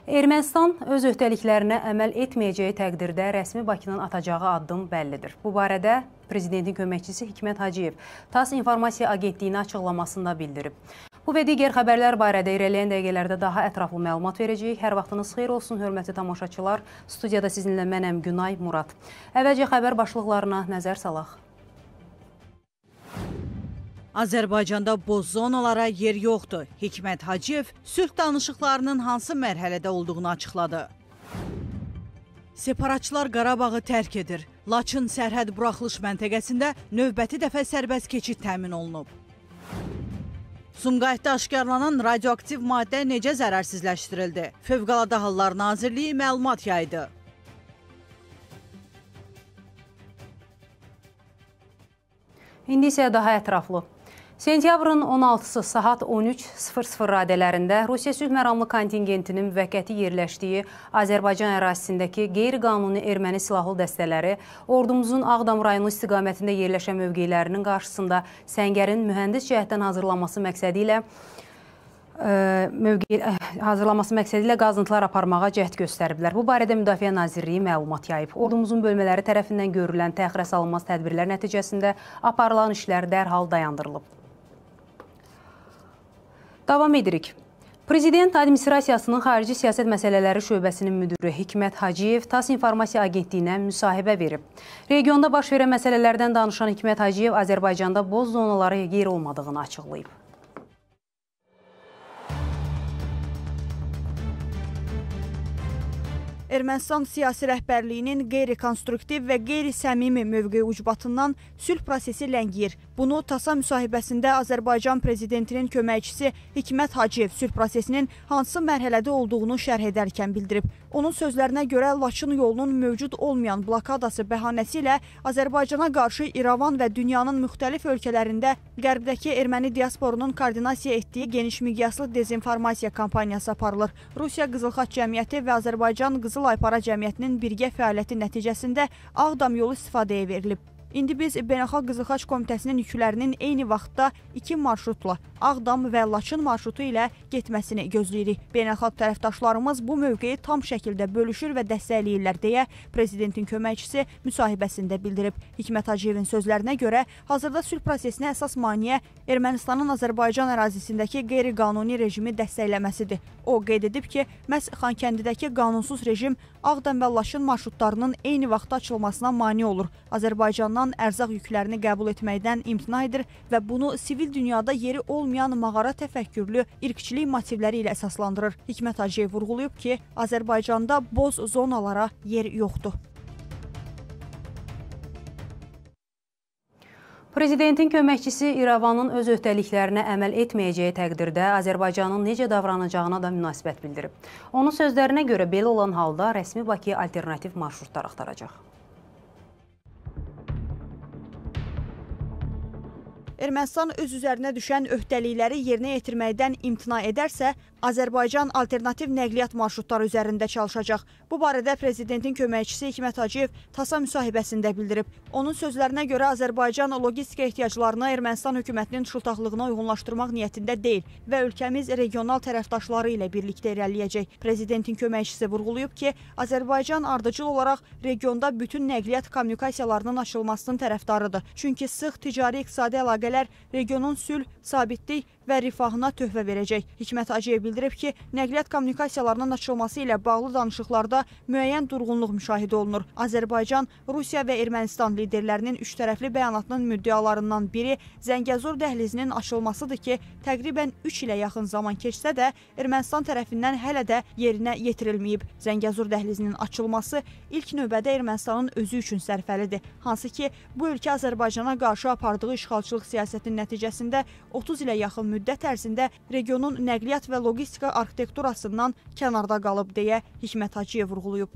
Ermənistan öz öhdəliklərinə əməl etməyəcəyi təqdirdə rəsmi Bakının atacağı addım bəllidir. Bu barədə Prezidentin köməkçisi Hikmət Hacıyev TASS İnformasiya Agentliyinə açıqlamasında bildirib. Bu və digər xəbərlər barədə irəliləyən dəqiqələrdə daha ətraflı məlumat verəcəyik. Hər vaxtınız xeyir olsun, hörmətli tamaşaçılar. Studiyada sizinlə mənəm Günay Murad. Əvvəlcə xəbər başlıqlarına nəzər salaq. Azərbaycanda boz zonalara yer yoxdur. Hikmət Hacıyev sülh danışıqlarının hansı mərhələdə olduğunu açıqladı. Separatçılar Qarabağı tərk edir. Laçın sərhəd buraxılış məntəqəsində növbəti dəfə sərbəst keçid təmin olunub. Sumqayıtda aşkarlanan radioaktiv maddə necə zərərsizləşdirildi? Fövqəladə Hallar Nazirliyi məlumat yaydı. İndi isə daha ətraflı. Sentyabrın 16-sı saat 13:00 radələrində Rusiya sülh məramlı kontingentinin müvəqqəti yerləşdiyi Azərbaycan ərazisindəki qeyri-qanuni erməni silahlı dəstələri ordumuzun Ağdam rayonu istiqamətində yerləşən mövqelərinin qarşısında səngərin mühəndis cəhətdən hazırlanması məqsədilə qazıntılar aparmağa cəhd göstəriblər. Bu barədə Müdafiə Nazirliyi məlumat yayıb. Ordumuzun bölmələri tərəfindən görülən təxirə salınmaz tədbirlər nəticəsində aparılan işlər dərhal dayandırılıb. Davam edirik. Prezident Administrasiyasının Xarici Siyasət Məsələləri Şöbəsinin müdürü Hikmət Hacıyev TASS İnformasiya Agentliyinə müsahibə verib. Regionda baş verən məsələlərdən danışan Hikmət Hacıyev Azərbaycanda boz zonalara yer olmadığını açıqlayıb. Ermənistan siyasi rəhbərliyinin qeyri-konstruktiv və qeyri-səmimi mövqeyi ucbatından sülh prosesi ləngiyir. Bunu TASS-a müsahibəsində Azərbaycan Prezidentinin köməkçisi Hikmət Hacıyev sülh prosesinin hansı mərhələdə olduğunu şərh edərkən bildirib. Onun sözlərinə görə Laçın yolunun mövcud olmayan blokadası bəhanəsi ilə Azərbaycana qarşı İrəvan və dünyanın müxtəlif ölkələrində Qərbdəki erməni diasporunun koordinasiya etdiyi geniş miqyaslı dezinformasiya kampaniyası aparılır. Rusiya Qızıl Xaç Cəmiyyəti və Azərbaycan Qızıl Aypara Cəmiyyətinin birgə fəaliyyəti nəticəsində Ağdam yolu istifadəyə verilib. İndi biz Beynəlxalq Qızıl Xaç Komitəsinin yüklərinin eyni vaxtda 2 marşrutla Ağdam və Laçın marşrutu ilə getməsini gözləyirik. Beynəlxalq tərəfdaşlarımız bu mövqeyi tam şəkildə bölüşür və dəstəkləyirlər deyə Prezidentin köməkçisi müsahibəsində bildirib. Hikmət Hacıyevin sözlərinə görə hazırda sülh prosesinə əsas maneə Ermənistanın Azərbaycan ərazisindəki qeyri-qanuni rejimi dəstəkləməsidir. O qeyd edib ki, məhz Xankəndidəki qanunsuz rejim Ağdam və Laçın marşrutlarının eyni vaxtda açılmasına mane olur. Azərbaycandan ərzaq yüklərini qəbul etməkdən imtina edir və bunu sivil dünyada yeri olmayan mağara təfəkkürlü irqçilik motivləri ilə əsaslandırır. Hikmət Hacıyev vurğulayıb ki, Azərbaycanda boz zonalara yer yoxdur. Prezidentin köməkçisi İrəvanın öz öhdəliklərinə əməl etməyəcəyi təqdirdə Azərbaycanın necə davranacağına da münasibət bildirib. Onun sözlərinə görə belə olan halda rəsmi Bakıya alternativ marşrutlar axtaracaq. Ermənistan öz üzərinə düşən öhdəlikləri yerinə yetirməkdən imtina edərsə, Azərbaycan alternativ nəqliyyat marşrutları üzərində çalışacaq. Bu barədə Prezidentin köməkçisi Hikmət Hacıyev TASS-a müsahibəsində bildirib. Onun sözlərinə görə Azərbaycan logistika ehtiyaclarını Ermənistan hökumətinin şıltaqlığına uyğunlaşdırmaq niyyətində deyil və ölkəmiz regional tərəfdaşları ilə birlikdə irəliləyəcək. Prezidentin köməkçisi vurğulayıb ki, Azərbaycan ardıcıl olaraq regionda bütün nəqliyyat kommunikasiyalarının açılmasının tərəfdarıdır. Çünki sıx ticari-iqtisadi əlaqələr regionun sülh, sabitlik və rifahına töhfə verəcək. Hikmət Hacıyev bildirib ki, nəqliyyat kommunikasiyalarının açılması ilə bağlı danışıqlarda müəyyən durğunluq müşahidə olunur. Azərbaycan, Rusiya və Ermənistan liderlərinin üçtərəfli bəyanatının müddəalarından biri Zəngəzur dəhlizinin açılmasıdır ki, təqribən 3 ilə yaxın zaman keçsə də Ermənistan tərəfindən hələ də yerinə yetirilməyib. Zəngəzur dəhlizinin açılması ilk növbədə Ermənistanın özü üçün sərfəlidir. Hansı ki, bu ölkə Azərbaycana qarşı apardığı işğalçılıq siyasətinin nəticəsində 30 ilə yaxın müddət ərzində regionun nəqliyyat və logistika arxitekturasından kənarda qalıb deyə Hikmət Hacıyev vurğulayıb.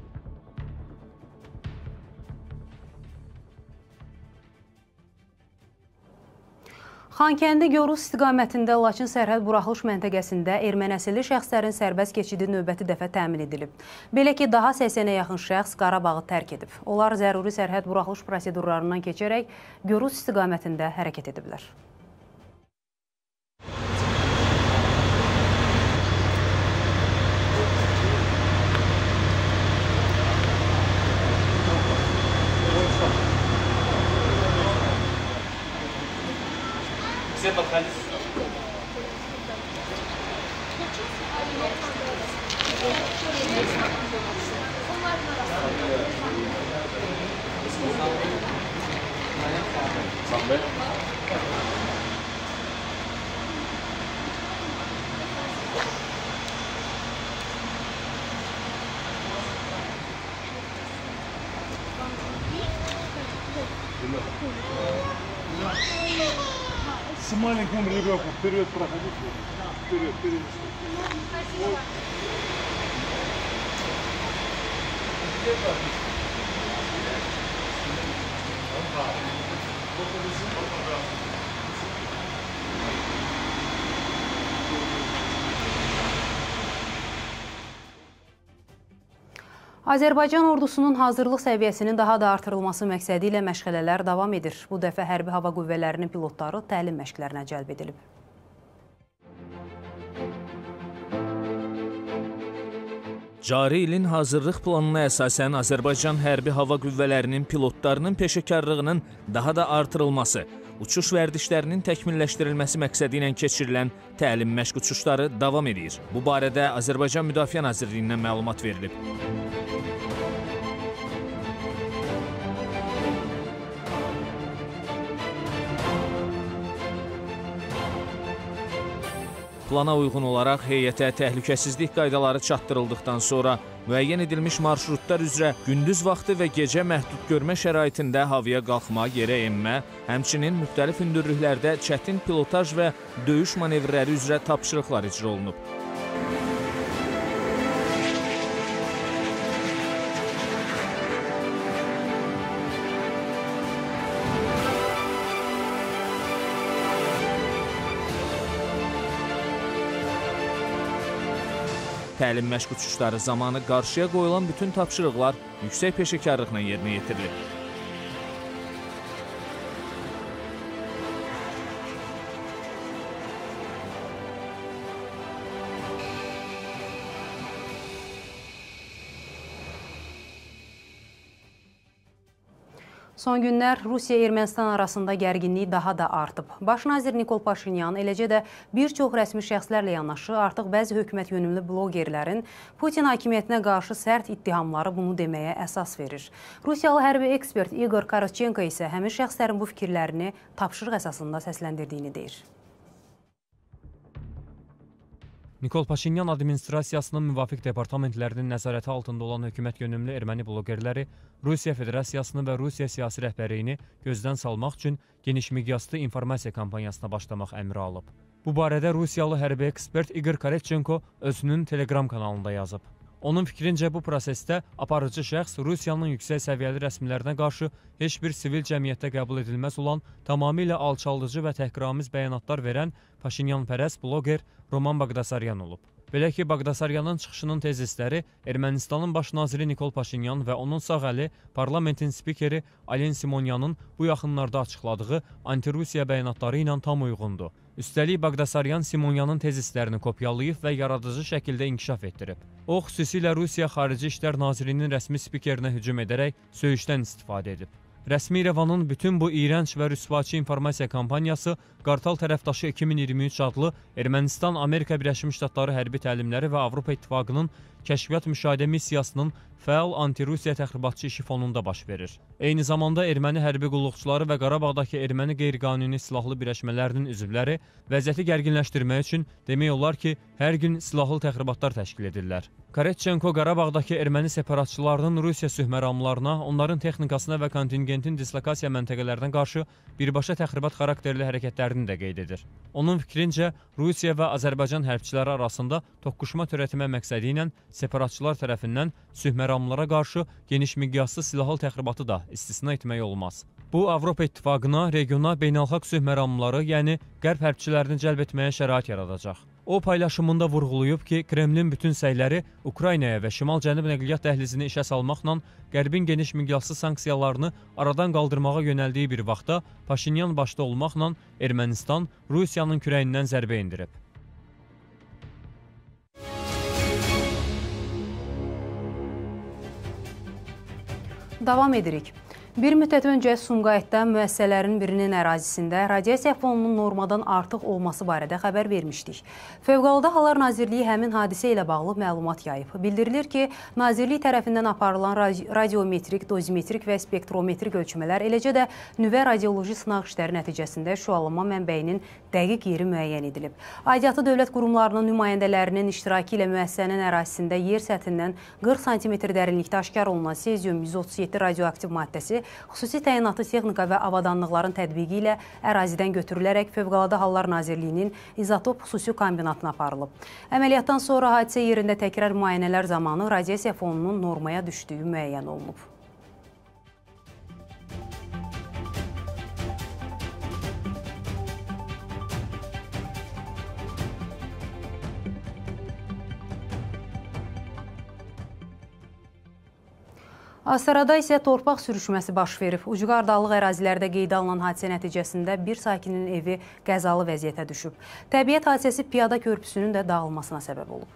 Xankəndi Gorus istiqamətində Laçın sərhəd buraxılış məntəqəsində erməni əsilli şəxslərin sərbəst keçidi növbəti dəfə təmin edilib. Belə ki, daha 80-ə yaxın şəxs Qarabağı tərk edib. Onlar zəruri sərhəd buraxılış prosedurlarından keçərək Gorus istiqamətində hərəkət ediblər. Все подходите. С маленьким ребенком вперед проходите. Вперед, вперед. Azərbaycan ordusunun hazırlıq səviyyəsinin daha da artırılması məqsədi ilə məşğələlər davam edir. Bu dəfə Hərbi Hava Qüvvələrinin pilotları təlim məşqlərinə cəlb edilib. Cari ilin hazırlıq planına əsasən Azərbaycan Hərbi Hava Qüvvələrinin pilotlarının peşəkarlığının daha da artırılması, uçuş vərdişlərinin təkmilləşdirilməsi məqsədi ilə keçirilən təlim məşq uçuşları davam edir. Bu barədə Azərbaycan Müdafiə Nazirliyindən məlumat verilib. Plana uyğun olaraq heyətə təhlükəsizlik qaydaları çatdırıldıqdan sonra müəyyən edilmiş marşrutlar üzrə gündüz vaxtı və gecə məhdud görmə şəraitində havaya qalxma, yerə enmə, həmçinin müxtəlif hündürlüklərdə çətin pilotaj və döyüş manevrləri üzrə tapşırıqlar icra olunub. Təlim məşq uçuşları zamanı qarşıya qoyulan bütün tapşırıqlar yüksək peşəkarlıqla yerinə yetirilir. Son günlər Rusiya-Ermənistan arasında gərginlik daha da artıb. Baş nazir Nikol Paşinyan, eləcə də bir çox rəsmi şəxslərlə yanaşı artıq bəzi hökumət yönümlü blogerlərin Putin hakimiyyətinə qarşı sərt ittihamları bunu deməyə əsas verir. Rusiyalı hərbi ekspert Igor Karachenko isə həmin şəxslərin bu fikirlərini tapşırıq əsasında səsləndirdiyini deyir. Nikol Paşinyan administrasiyasının müvafiq departamentlərinin nəzarəti altında olan hökumət yönümlü erməni blogerləri Rusiya Federasiyasını və Rusiya siyasi rəhbərliyini gözdən salmaq üçün geniş miqyaslı informasiya kampaniyasına başlamaq əmri alıb. Bu barədə Rusiyalı hərbi ekspert Igor Karachenko özünün Telegram kanalında yazıb. Onun fikrincə bu prosesdə aparıcı şəxs Rusiyanın yüksək səviyyəli rəsmilərinə qarşı heç bir sivil cəmiyyətdə qəbul edilməz olan tamamilə alçaldıcı və təhqiramiz bəyanatlar verən Paşinyanpərəst bloger Roman Bagdasaryan olub. Belə ki, Bagdasaryanın çıxışının tezisləri Ermənistanın baş naziri Nikol Paşinyan və onun sağ əli parlamentin spikeri Alen Simonyanın bu yaxınlarda açıqladığı anti-Rusiya bəyanatları ilə tam uyğundur. Üstəlik, Bagdasaryan Simonyanın tezislərini kopyalayıb və yaradıcı şəkildə inkişaf etdirib. O, xüsusilə Rusiya Xarici İşlər Nazirliyinin rəsmi spikerinə hücum edərək söyüşdən istifadə edib. Rəsmi İrəvanın bütün bu iyrənc və rüsvaçı informasiya kampaniyası Qartal tərəfdaşı 2023 adlı Ermənistan-Amerika Birləşmiş Ştatları hərbi təlimləri və Avropa İttifaqının kəşfiyyat müşahidə missiyasının fəal anti-Rusiya təxribatçı işi fonunda baş verir. Eyni zamanda erməni hərbi qulluqçuları və Qarabağdakı erməni qeyri-qanuni silahlı birləşmələrinin üzvləri vəziyyəti gərginləşdirmək üçün demək olar ki, hər gün silahlı təxribatlar təşkil edirlər. Karachenko Qarabağdakı erməni separatçılarının Rusiya sühməramlarına, onların texnikasına və kontingentin dislokasiya məntəqələrinə qarşı birbaşa təxribat xarakterli hərəkətlərini də qeyd edir. Onun fikrincə, Rusiya və Azərbaycan hərbçiləri arasında toqquşma törətmə məqsədi ilə separatçılar tərəfindən sühməramlara qarşı geniş miqyaslı silahlı təxribatı da istisna etmək olmaz. Bu, Avropa İttifaqına, regiona, beynəlxalq sühməramları, yəni qərb hərbçilərini cəlb etməyə şərait yaradacaq. O, paylaşımında vurğulayıb ki, Kremlin bütün səyləri Ukraynaya və Şimal-Cənub nəqliyyat dəhlizini işə salmaqla Qərbin geniş miqyaslı sanksiyalarını aradan qaldırmağa yönəldiyi bir vaxtda Paşinyan başda olmaqla Ermənistan Rusiyanın kürəyindən zərbə indirib. Davam edirik. Bir müddət öncə Sumqayıtda müəssisələrin birinin ərazisində radiasiya fonunun normadan artıq olması barədə xəbər vermişdik. Fövqəladə Hallar Nazirliyi həmin hadisə ilə bağlı məlumat yayıb. Bildirilir ki, Nazirlik tərəfindən aparılan radiometrik, dozimetrik və spektrometrik ölçmələr, eləcə də nüvə radioloji sınaq işləri nəticəsində şüalanma mənbəyinin dəqiq yeri müəyyən edilib. Aidiyyatı dövlət qurumlarının nümayəndələrinin iştirakı ilə müəssisənin ərazisində yer səthindən 40 sm dərinlikdə aşkar olunan sezium 137 radioaktiv maddəsi xüsusi təyinatı texnika və avadanlıqların tətbiqi ilə ərazidən götürülərək Fövqəladə Hallar Nazirliyinin izotop xüsusi kombinatına aparılıb. Əməliyyatdan sonra hadisə yerində təkrar müayinələr zamanı radiasiya fonunun normaya düşdüyü müəyyən olunub. Astarada isə torpaq sürüşməsi baş verib. Ucqar dağlıq ərazilərdə qeydə alınan hadisə nəticəsində bir sakinin evi qəzalı vəziyyətə düşüb. Təbiət hadisəsi piyada körpüsünün də dağılmasına səbəb olub.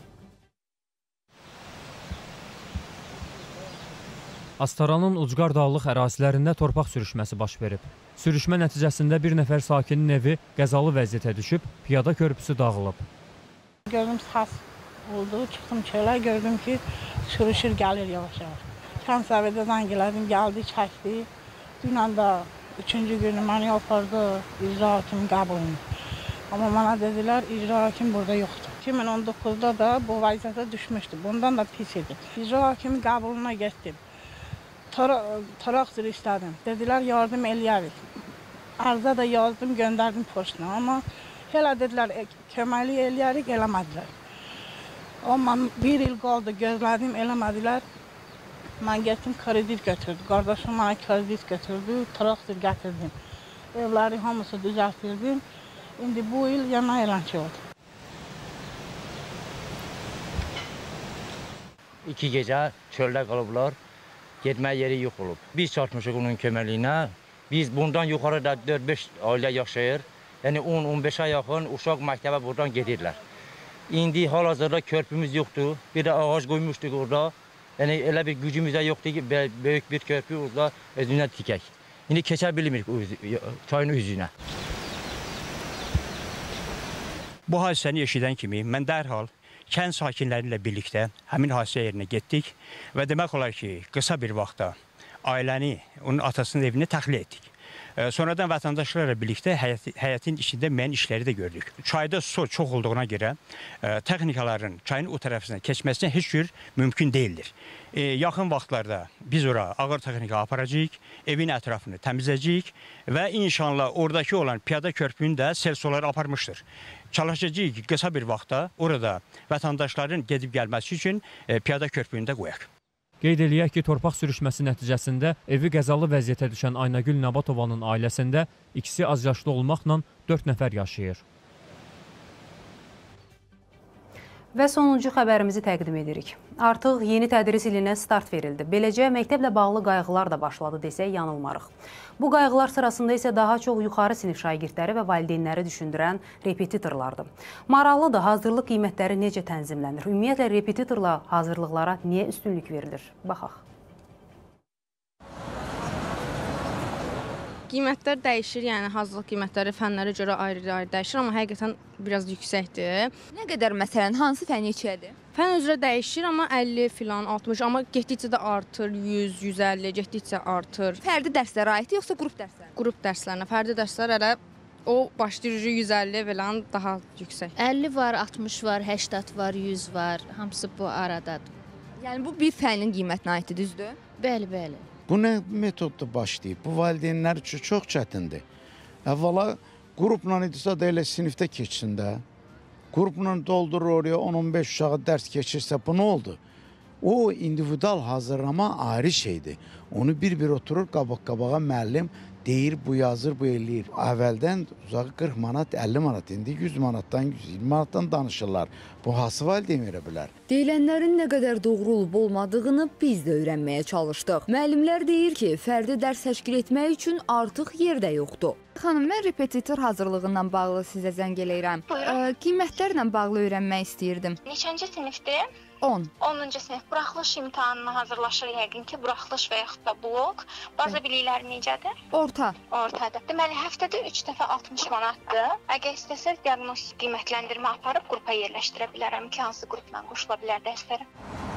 Astaranın ucqar dağlıq ərazilərində torpaq sürüşməsi baş verib. Sürüşmə nəticəsində bir nəfər sakinin evi qəzalı vəziyyətə düşüb, piyada körpüsü dağılıb. Gördüm səs oldu, çıxdım çölə, gördüm ki, sürüşür, gəlir yavaş-yavaş. Kənsəvədə zəng elədim, gəldi, çəkdi. Dünən də 3-cü günü məni apardı icra hakimi qəbulunu. Amma mənə dedilər, icra hakimi burada yoxdur. 2019-da da bu vəziyyətə düşmüşdü, bundan da pis idi. İcra hakimi qəbuluna getdim. Traktor istədim. Dedilər, yardım eləyərik. Ərzə də yazdım, göndərdim poçtuna. Amma elə dedilər, köməklik eləyərik, eləmədilər. Amma bir il qaldı, gözlədim, eləmədilər. Mən getdim, kredit götürdüm. Qardaşım mənə kredit götürdü, traktor gətirdim. Evləri hamısı düzəltdirdim. İndi bu il yana eləncə oldu. 2 gecə çöldə qalıblar, getmək yeri yox olub. Biz çatmışıq onun köməliyinə. Biz bundan yuxarı da 4-5 ailə yaşayır. Yəni 10-15-ə yaxın uşaq məktəbə buradan gedirlər. İndi hal-hazırda körpümüz yoxdur. Bir də ağac qoymuşduq orada. Yəni elə bir gücümüz də yoxdur ki, böyük bir körpü orada özündən tikək. İndi keçə bilmirik çayın üzünə. Bu hadisəni eşidən kimi mən dərhal kənd sakinləri ilə birlikdə həmin hadisə yerinə getdik və demək olar ki, qısa bir vaxtda ailəni, onun atasının evinə təxliyə etdik. Sonradan vətəndaşlarla birlikdə həyətin içində müəyyən işləri də gördük. Çayda su çox olduğuna görə texnikaların çayın o tərəfindən keçməsinə heç cür mümkün deyildir. Yaxın vaxtlarda biz ora ağır texnika aparacağıq, evin ətrafını təmizləyəcəyik və inşallah oradakı olan piyada körpünü də sel suları aparmışdır. Çalışacağıq ki, qısa bir vaxtda orada vətəndaşların gedib gəlməsi üçün piyada körpünü də qoyaq. Qeyd eləyək ki, torpaq sürüşməsi nəticəsində evi qəzalı vəziyyətə düşən Aynagül Nabatovanın ailəsində ikisi az yaşlı olmaqla 4 nəfər yaşayır. Və sonuncu xəbərimizi təqdim edirik. Artıq yeni tədris ilinə start verildi. Beləcə, məktəblə bağlı qayğılar da başladı desək yanılmarıq. Bu qayğılar sırasında isə daha çox yuxarı sinif şagirdləri və valideynləri düşündürən repetitorlardır. Maraqlıdır, hazırlıq qiymətləri necə tənzimlənir? Ümumiyyətlə, repetitorla hazırlıqlara niyə üstünlük verilir? Baxaq. Qiymətlər dəyişir, yəni hazırlıq qiymətləri fənlərə görə ayrı-ayrı dəyişir, amma həqiqətən biraz yüksəkdir. Nə qədər məsələn, hansı fən neçədir? Fən üzrə dəyişir, amma 50 filan, 60, amma getdikcə də artır, 100, 150, getdikcə artır. Fərdi dərslərə aiddir, yoxsa qrup dərslərə? Qrup dərslərinə, fərdi dərslər elə o başlayır 150 filan daha yüksək. 50 var, 60 var, 80 var, 100 var, hamısı bu aradadır. Yəni bu bir fənin qiymətinə aiddir, düzdür? Bəli, bəli. Bu nə metodda başlayıb? Bu valideynlər üçün çox çətindir. Əvvəla qrupla idisə də elə sinifdə keçsin də. Qrupla doldurur oraya 10-15 uşağı dərs keçirsə bu nə oldu? O individual hazırlama ayrı şeydir. Onu bir-bir oturur qabaq-qabağa müəllim deyir, bu yazır, bu eləyir. Əvvəldən uzağı 40 manat, 50 manat, indi 100 manatdan, 120 manatdan danışırlar. Bu hansı valideyn verə bilər? Deyilənlərin nə qədər doğru olub olmadığını biz də öyrənməyə çalışdıq. Müəllimlər deyir ki, fərdi dərs təşkil etmək üçün artıq yer də yoxdur. Xanım, mən repetitor hazırlığından bağlı sizə zəng eləyirəm. Qiymətlərlə bağlı öyrənmək istəyirdim. Neçənci sinifdir? 10. 10-cu sinif buraxılış imtahanına hazırlaşır yəqin ki, buraxılış və yaxud da blok. Baza bilikləri necədir? Orta. Ortadır. Deməli, həftədə 3 dəfə 60 manatdır. Əgər istəsəz, diaqnostik qiymətləndirmə aparıb qrupa yerləşdirə bilərəm ki, hansı qrupla qoşula bilər dərslərə.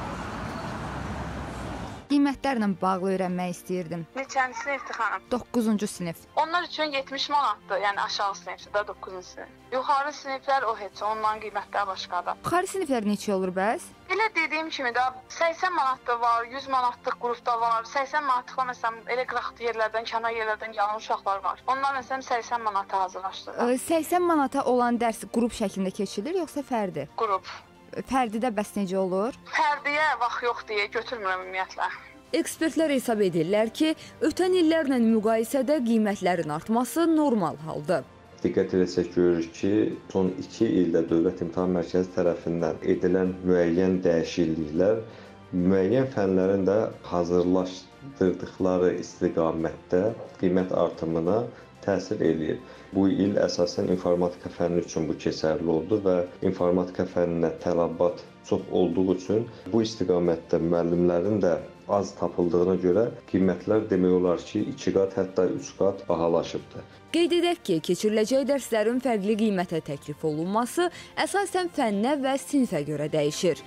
Qiymətlərlə bağlı öyrənmək istəyirdim. Neçənci sinifdir xanım? 9-cu sinif. Onlar üçün 70 manatdır, yəni aşağı sinifdir də 9-cu sinif. Yuxarı siniflər o heç, onların qiymətləri başqadır. Yuxarı siniflər neçə olur bəs? Elə dediyim kimi də 80 manat da var, 100 manatlıq qrupda var. 80 manatlıqla məsələn elə qıraqlı yerlərdən, kənar yerlərdən gələn uşaqlar var. Onlar məsələn 80 manata hazırlaşdırır. 80 manata olan dərs qrup şəklində keçirilir yoxsa fərdi? Qrup. Fərdidə bəs necə olur? Fərdiyə vaxt yox deyə götürmürəm ümumiyyətlə. Ekspertlər hesab edirlər ki, ötən illərlə müqayisədə qiymətlərin artması normal haldır. Diqqət etsək görürük ki, son 2 ildə Dövlət İmtahan Mərkəzi tərəfindən edilən müəyyən dəyişikliklər müəyyən fənlərin də hazırlaşdırdıqları istiqamətdə qiymət artımına təsir eləyir. Bu il əsasən informatika fənni üçün bu keçərli oldu və informatika fənninə tələbat çox olduğu üçün bu istiqamətdə müəllimlərin də az tapıldığına görə qiymətlər demək olar ki, 2 qat, hətta 3 qat bahalaşıbdır. Qeyd edək ki, keçiriləcək dərslərin fərqli qiymətə təklif olunması əsasən fənnə və sinifə görə dəyişir.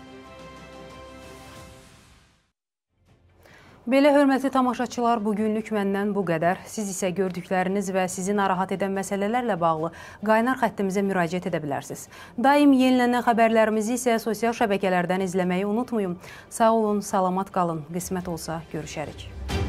Belə hörmətli tamaşaçılar, bugünlük məndən bu qədər. Siz isə gördükləriniz və sizi narahat edən məsələlərlə bağlı qaynar xəttimizə müraciət edə bilərsiniz. Daim yenilənən xəbərlərimizi isə sosial şəbəkələrdən izləməyi unutmayın. Sağ olun, salamat qalın. Qismət olsa görüşərik.